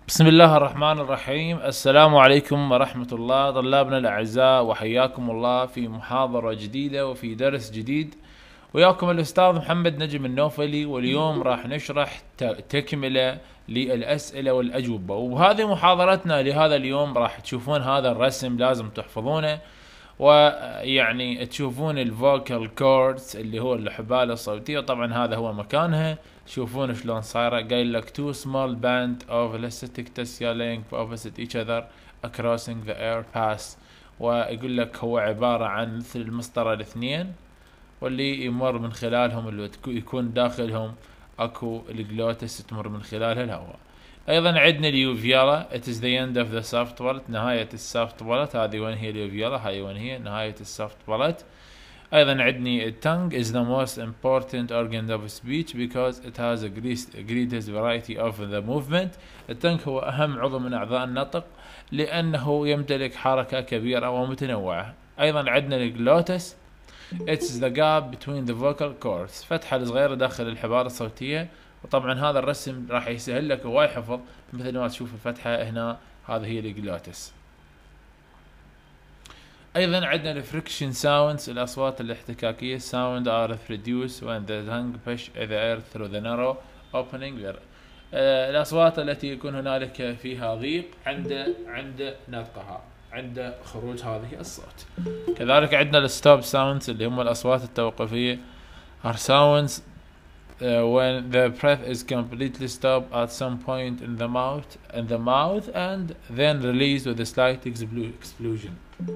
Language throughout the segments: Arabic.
بسم الله الرحمن الرحيم. السلام عليكم ورحمة الله طلابنا الأعزاء، وحياكم الله في محاضرة جديدة وفي درس جديد. وياكم الأستاذ محمد نجم النوفلي، واليوم راح نشرح تكملة للأسئلة والأجوبة. وهذه محاضرتنا لهذا اليوم راح تشوفون هذا الرسم لازم تحفظونه، ويعني تشوفون الفوكال كوردز اللي هو الحبال الصوتية. طبعا هذا هو مكانها، تشوفون شلون صايرة. قايل لك two small band of elastic tensile link opposite each other crossing the air pass. ويقول لك هو عبارة عن مثل المسطرة الاثنين، واللي يمر من خلالهم اللي يكون داخلهم اكو الجلوتس تمر من خلالها الهواء. ايضا عندنا اليوفيولا it is the end of the soft palate، نهاية السافت بالت. هذه وين هي اليوفيولا، هاي وين هي نهاية السافت بالت. ايضا عندني tongue is the most important organ of speech because it has a greatest variety of the movement. التنك هو اهم عضو من اعضاء النطق لانه يمتلك حركة كبيرة ومتنوعة. ايضا عندنا الجلوتس it's the gap between the vocal cords، فتحة الصغيرة داخل الحبال الصوتية. وطبعا هذا الرسم راح يسهل لك هواي حفظ، مثل ما تشوف الفتحة هنا هذه هي الجلوتس. ايضا عندنا الفريكشن ساوندز، الاصوات الاحتكاكية. sound are produced when the tongue push the air through the narrow opening there. الاصوات التي يكون هنالك فيها ضيق عند نطقها، عند خروج هذه الصوت. كذلك عندنا الستوب ساوندز اللي هم الاصوات التوقفية. are sounds when the breath is completely stopped at some point in the mouth and then released with a slight explosion.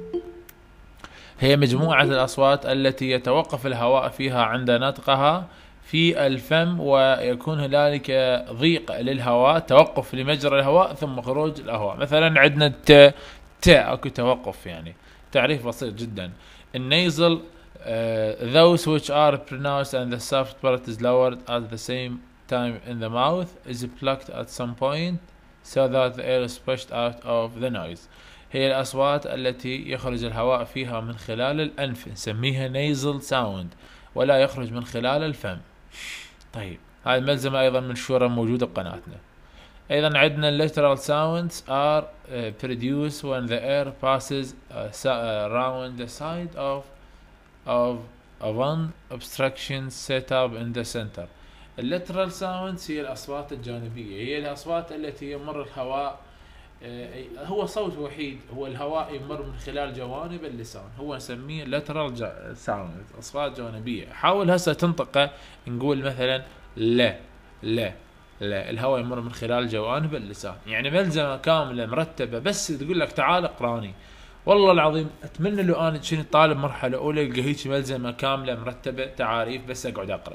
هي مجموعة الأصوات التي يتوقف الهواء فيها عند نطقها في الفم، ويكون هنالك ضيق للهواء، توقف لمجرى الهواء ثم خروج الهواء. مثلا عندنا اكو توقف، يعني تعريف بسيط جدا. النيزل those which are pronounced and the soft part is lowered at the same time in the mouth is plucked at some point so that the air is pushed out of the noise. هي الأصوات التي يخرج الهواء فيها من خلال الأنف نسميها nasal sound، ولا يخرج من خلال الفم. طيب هاي الملزمة أيضا منشورة موجودة بقناتنا. أيضا عندنا lateral sounds are produced when the air passes around the side of one obstruction set up in the center. اللاترال ساوندز هي الأصوات الجانبية، هي الأصوات التي يمر الهواء هو صوت وحيد، هو الهواء يمر من خلال جوانب اللسان، هو نسميه lateral sound، أصوات جانبية. حاول هسه تنطقه، نقول مثلا لا لا لا، الهواء يمر من خلال جوانب اللسان. يعني ملزمة كاملة مرتبة، بس تقول لك تعال اقراني. والله العظيم اتمنى لو انا كنت طالب مرحلة اولى القى هيك ملزمة كاملة مرتبة تعاريف بس اقعد اقرا.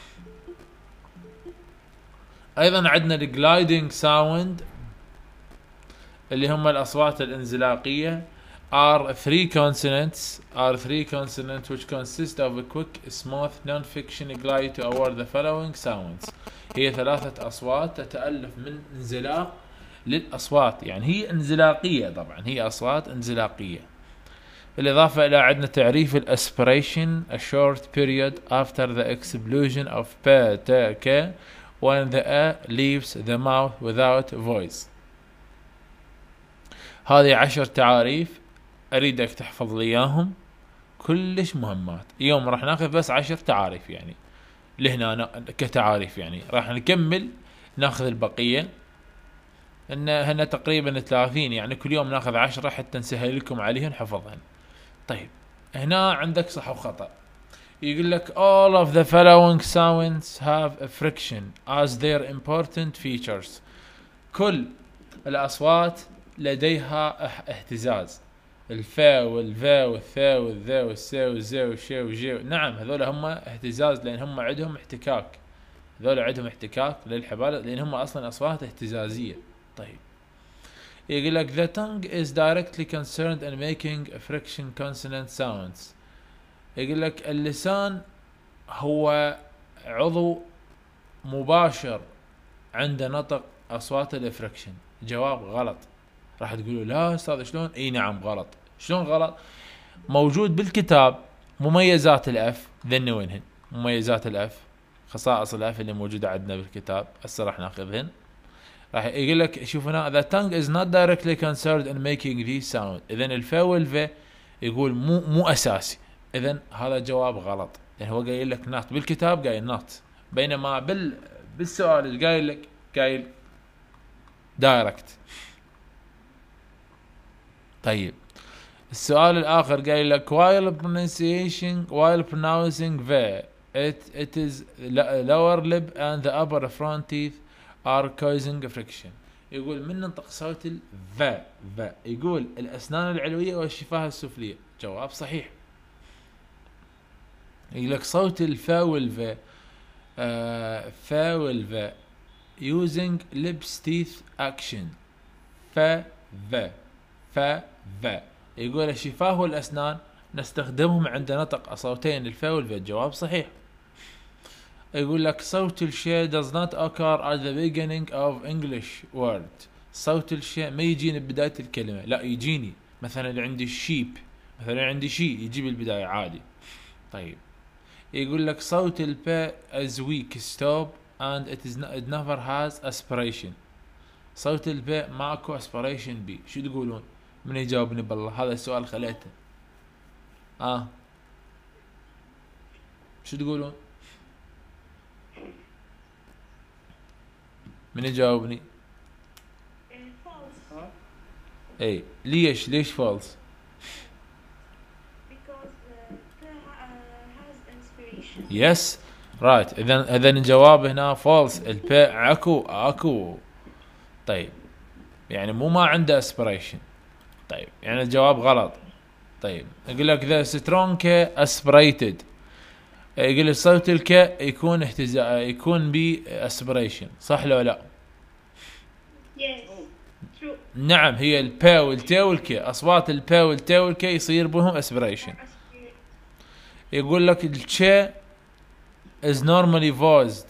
ايضا عندنا الجلايدنج ساوند اللي هم الاصوات الانزلاقية. are three consonants which consist of a quick smooth non-fiction glide toward the following sounds. هي ثلاثة اصوات تتألف من انزلاق للأصوات، يعني هي انزلاقية، طبعا هي أصوات انزلاقية. بالإضافة إلى عندنا تعريف الأسبريشن a short period after the explosion of p t k when the air leaves the mouth without voice. هذه 10 تعاريف أريدك تحفظ لي إياهم، كلش مهمات. اليوم راح ناخذ بس 10 تعاريف يعني لهنا كتعاريف، يعني راح نكمل ناخذ البقية. هنا تقريبا 30، يعني كل يوم ناخذ 10 حتى نسهل لكم عليهن حفظهن. طيب هنا عندك صح وخطأ. يقول لك all of the following sounds have a friction as their important features. كل الأصوات لديها اهتزاز. الفا والفا والثا والذا والسا والزا والشا والجي، نعم هذول هم اهتزاز لأن هم عندهم احتكاك، هذول عندهم احتكاك للحبال لأن هم أصلا أصوات اهتزازية. طيب يقول لك the tongue is directly concerned in making friction consonant sounds. يقول لك اللسان هو عضو مباشر عند نطق أصوات الفريكشن. جواب غلط. راح تقولوا لا أستاذ شلون؟ اي نعم غلط. شلون غلط؟ موجود بالكتاب مميزات الأف، ذن وينهن مميزات الأف، خصائص الأف اللي موجودة عندنا بالكتاب، هسه راح ناخذهن. راح يقول لك شوف هنا the tongue is not directly concerned in making these sound. اذا الفا والفا يقول مو اساسي. اذا هذا جواب غلط، لان هو قايل لك نات بالكتاب، قايل نات، بينما بالسؤال اللي قايل لك قايل دايركت. طيب السؤال الاخر قايل لك while pronouncing the it is lower lip and the upper front teeth are causing friction. يقول من ننطق صوت الفا يقول الاسنان العلويه والشفاه السفليه. جواب صحيح. يقول لك صوت الفا والفا فا والفا using lips teeth action. فا يقول الشفاه والاسنان نستخدمهم عند نطق صوتين الفا والفا. جواب صحيح. يقول لك صوت الشيء does not occur at the beginning of English word. صوت الشيء ما يجيني ببداية الكلمة، لا يجيني مثلا عندي الشيب، مثلا عندي شيء يجي بالبداية عادي. طيب يقول لك صوت الباء is weak stop and it never has aspiration. صوت الباء ماكو aspiration بي. شو تقولون؟ من يجاوبني بالله؟ هذا السؤال خليته. شو تقولون؟ من يجاوبني؟ اي ليش فالس؟ يس رايت. اذا الجواب هنا فالس. الباء اكو. طيب يعني مو ما عنده اسبريشن. طيب يعني الجواب غلط. طيب يقول لك ذا سترونج كي اسبريتد. يقول لك صوت الكاء يكون يكون بي اسبريشن، صح لو لا؟ نعم، هي البا والتا والكي، اصوات البا والتا والكي يصير بهم اسبريشن. يقول لك الشا is normally voiced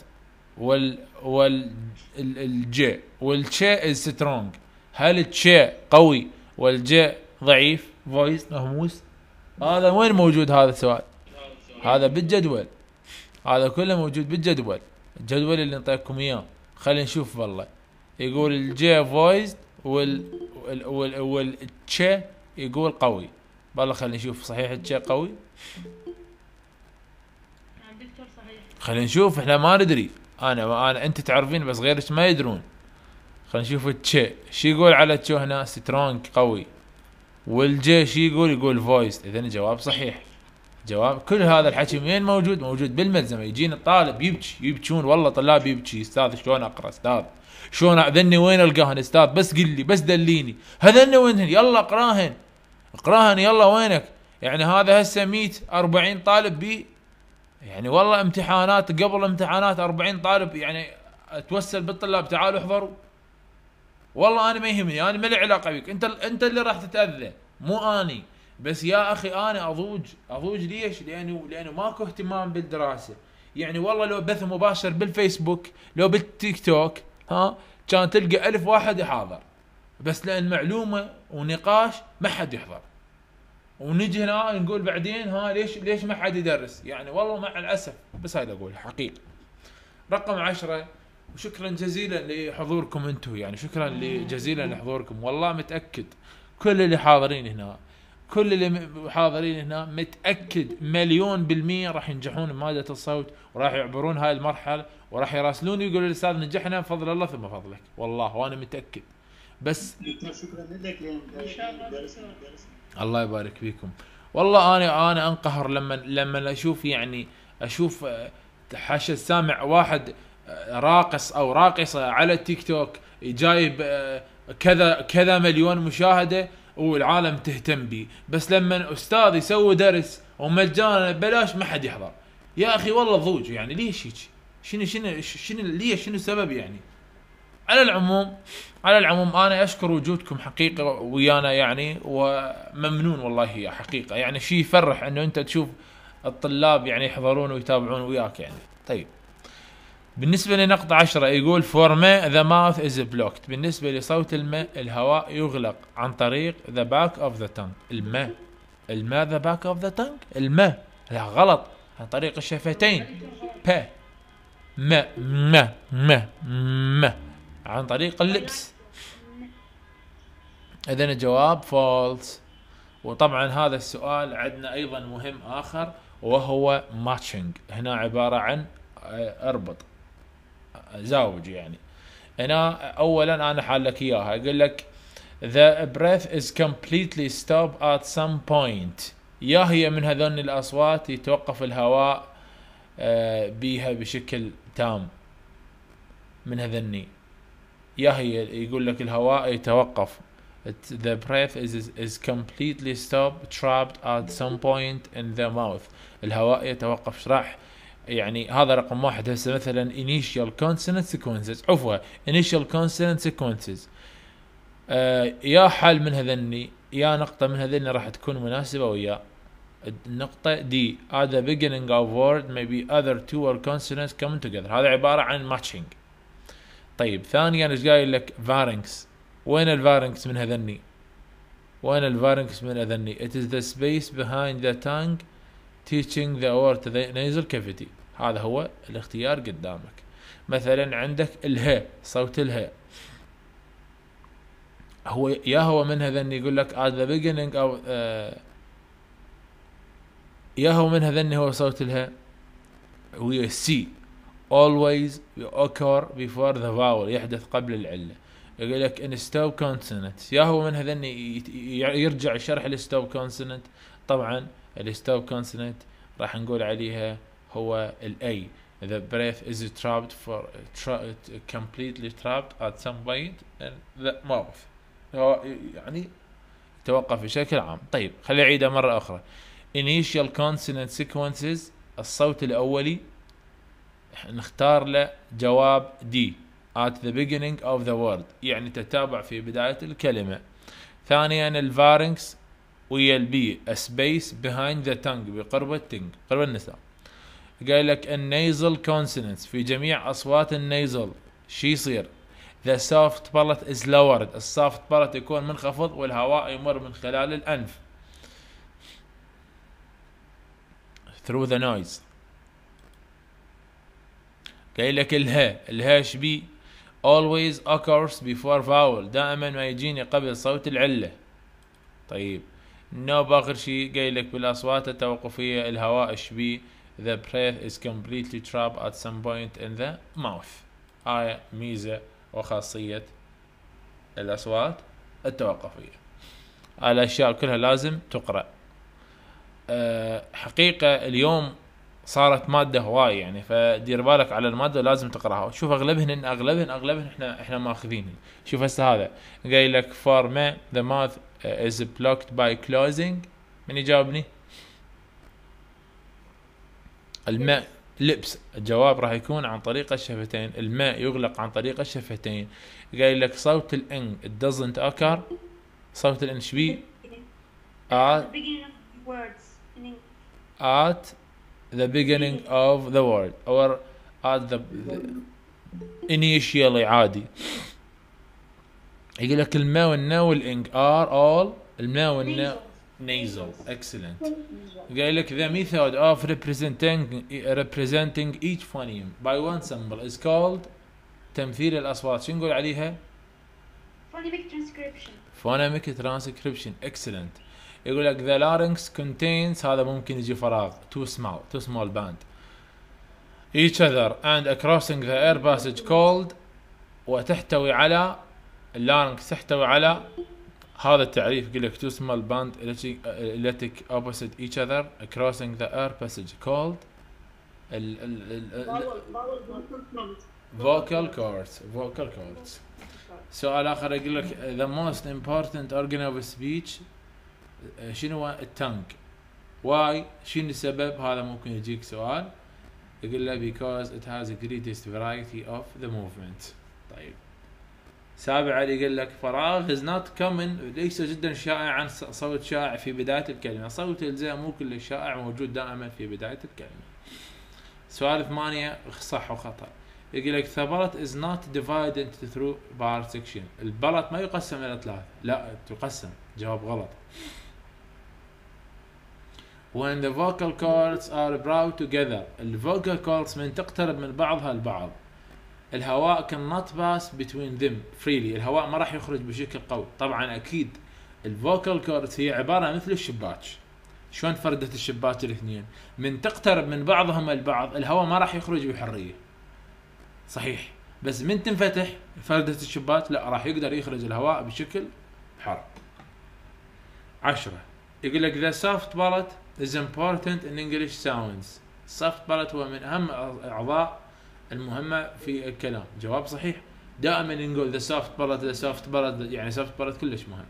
الجا والشا is strong. هل الشا قوي والجا ضعيف؟ voiced مهموس. هذا وين موجود هذا السؤال؟ هذا بالجدول، هذا كله موجود بالجدول، الجدول اللي نعطيكم اياه. خلينا نشوف والله. يقول الجا voiced والتشا يقول قوي. والله خلينا نشوف صحيح التشا قوي. خلينا نشوف، احنا ما ندري. انا انت تعرفين بس غيرك ما يدرون. خلينا نشوف التشا شو يقول على التشو هنا. سترونج قوي. والجي شو يقول فويس. اذا الجواب صحيح. جواب كل هذا الحكي وين موجود؟ موجود بالملزمه. يجينا الطالب يبكون والله طلاب يبكي استاذ شلون اقرا استاذ؟ شلون اذني وين القاهن استاذ؟ بس قل لي، بس دليني هذني وينهن، يلا اقراهن يلا وينك؟ يعني هذا هسه 140 طالب بي، يعني والله امتحانات قبل امتحانات 40 طالب، يعني اتوسل بالطلاب تعالوا احضروا. والله انا ما يهمني، انا ما لي علاقه بك، انت اللي راح تتاذى مو اني. بس يا اخي انا اضوج ليش؟ لانه ماكو اهتمام بالدراسه. يعني والله لو بث مباشر بالفيسبوك لو بالتيك توك كان تلقى 1000 واحد يحاضر، بس لان معلومه ونقاش ما حد يحضر. ونجي هنا نقول بعدين ليش ما حد يدرس؟ يعني والله مع الاسف، بس هاي اقول حقيقه. رقم 10 وشكرا جزيلا لحضوركم انتم، يعني شكرا جزيلا لحضوركم. والله متاكد كل اللي حاضرين هنا متاكد 1,000,000% راح ينجحون بماده الصوت، وراح يعبرون هاي المرحله، وراح يراسلون يقولوا الاستاذ نجحنا بفضل الله ثم فضلك، والله وانا متاكد. بس شكرا لك ان شاء الله. الله يبارك فيكم. والله انا انقهر لما اشوف حاشا السامع واحد راقص او راقصه على التيك توك جايب كذا مليون مشاهده والعالم تهتم بيه، بس لما استاذ يسوي درس ومجانا ببلاش ما حد يحضر. يا اخي والله ضوج، يعني ليش هيك؟ شنو السبب يعني؟ على العموم انا اشكر وجودكم حقيقه ويانا، يعني وممنون والله هي حقيقه، يعني شيء يفرح انه انت تشوف الطلاب يعني يحضرون ويتابعون وياك يعني. طيب بالنسبه لنقطه 10 يقول for me the mouth is blocked. بالنسبه لصوت الماء الهواء يغلق عن طريق the back of the tongue. الماء the back of the tongue. الماء لا غلط، عن طريق الشفتين. ما عن طريق اللبس. إذن الجواب false. وطبعا هذا السؤال عندنا أيضا مهم آخر وهو matching. هنا عبارة عن اربط، زاوج يعني. هنا أولا أنا حالك إياها، أقول لك the breath is completely stopped at some point. يا هي من هذون الأصوات يتوقف الهواء بيها بشكل تام، من هذني. يا هي يقول لك الهواء يتوقف، the breath is completely stopped trapped at some point in the mouth. الهواء يتوقف. شرح يعني هذا رقم واحد. هسه مثلا initial consonant sequences، عفوا initial consonant sequences، يا حل من هذني، يا نقطة من هذني راح تكون مناسبة ويا النقطة دي. at the beginning of word maybe other two or consonants coming together. هذا عبارة عن matching. طيب ثانيا ايش قايل لك؟ pharynx. وين الفارنكس من هذني؟ وين الفارنكس من هذني؟ it is the space behind the tongue teaching the word to the nasal cavity. هذا هو الاختيار قدامك. مثلا عندك الهاء، صوت الهاء، هو يا هو من هذني يقول لك at the beginning أو يا هو من هذني هو صوت الهاء هو C always occur before the vowel، يحدث قبل العلة. يقول لك in stop consonant، يا هو من هذني يرجع شرح الستوب كونسوننت. طبعا الستوب كونسوننت راح نقول عليها هو الاي. the breath is trapped for completely trapped at some point in the mouth. يعني توقف بشكل عام. طيب خلي أعيدها مرة أخرى. initial consonant sequences، الصوت الأولي نختار له جواب D at the beginning of the word، يعني تتابع في بداية الكلمة. ثانيا الفارنكس ويا البي a space behind the tongue، بقرب التنج، قرب النساء. قال لك النيزل consonants، في جميع أصوات النيزل شي يصير؟ the soft palate is lowered، السوفت بالت يكون منخفض والهواء يمر من خلال الأنف through the noise. قايل لك الها شبي always occurs before vowel، دائما ما يجيني قبل صوت العلة. طيب نو باخر شيء قايل لك بالاصوات التوقفية الهواء شبي the breath is completely trapped at some point in the mouth. هاي ميزة وخاصية الاصوات التوقفية. الاشياء كلها لازم تقرأ. حقيقة اليوم صارت مادة هواي يعني، فدير بالك على المادة لازم تقراها. شوف اغلبهن احنا ماخذينهن. شوف هسه هذا قايل لك for me the mouth is blocked by closing. من يجاوبني؟ الماء لبس. الجواب راح يكون عن طريق الشفتين. الماء يغلق عن طريق الشفتين. قايل لك صوت الان it doesn't occur، صوت الان شبيه at the beginning of the word or at the initially عادي. يقول لك الماء والنا والإنج are all، الماء والنا nasal. excellent. قال لك the method of representing each phoneme by one symbol is called، تمثيل الأصوات شو نقول عليها؟ phonemic transcription. excellent. يقول لك the larynx contains، هذا ممكن يجي فراغ too small band each other and crossing the air passage called، وتحتوي على اللارنكس تحتوي على هذا التعريف. يقول لك two small band electric opposite each other crossing the air passage called vocal cords. سؤال آخر يقول لك the most important organ of speech شنو هو؟ التانك. واي شنو السبب؟ هذا ممكن يجيك سؤال يقول له because it has the greatest variety of the movement. طيب سابعا يقول لك فراغ is not common، ليس جدا شائعا صوت شائع في بداية الكلمة. صوت الزاء مو كل شائع موجود دائما في بداية الكلمة. سؤال 8 صح وخطأ. يقول لك the ballot is not divided into through bar section. البلط ما يقسم إلى 3، لا تقسم. جواب غلط. when the vocal cords are brought together، الvocal cords من تقترب من بعضها البعض الهواء cannot pass between them freely. الهواء ما راح يخرج بشكل قوي. طبعا اكيد الفوكال كوردز هي عباره مثل الشباك. شلون فردة الشباك الاثنين من تقترب من بعضهم البعض الهواء ما راح يخرج بحريه، صحيح، بس من تنفتح فردة الشباك لا راح يقدر يخرج الهواء بشكل حار. 10 يقول لك the soft palate is important in English sounds. soft palate هو من اهم الاعضاء المهمه في الكلام. جواب صحيح. دائما نقول the soft palate يعني soft palate كلش مهم.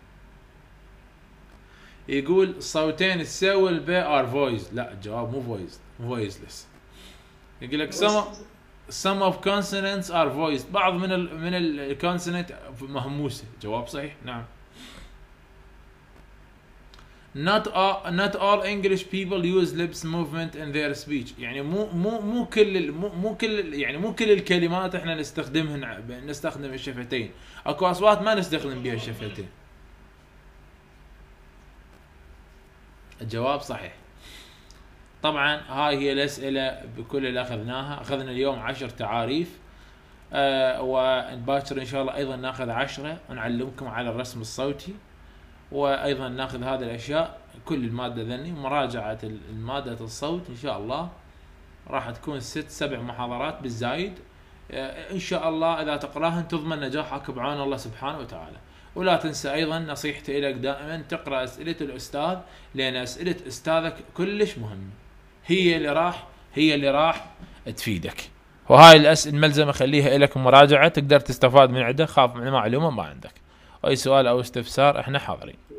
يقول الصوتين السوي البي are voiced. لا الجواب مو voiceless. يقول لك some of consonants are voiced. بعض من الكونسونانت مهموسه. جواب صحيح. نعم. not all English people use lips movement in their speech. يعني مو كل الكلمات احنا نستخدم الشفتين. اكو اصوات ما نستخدم بها الشفتين. الجواب صحيح. طبعا هاي هي الاسئله بكل اللي اخذنا اليوم 10 تعاريف، وباكر ان شاء الله ايضا ناخذ 10 ونعلمكم على الرسم الصوتي، وايضا ناخذ هذه الاشياء كل الماده ذني. مراجعه الماده الصوت ان شاء الله راح تكون 6-7 محاضرات بالزايد ان شاء الله. اذا تقراهن تضمن نجاحك بعون الله سبحانه وتعالى. ولا تنسى ايضا نصيحتي لك دائما تقرا اسئله الاستاذ، لان اسئله استاذك كلش مهمه، هي اللي راح تفيدك. وهاي الاسئله الملزمه خليها لك مراجعه، تقدر تستفاد من عنده. خاف من معلومه ما عندك اي سؤال او استفسار احنا حاضرين.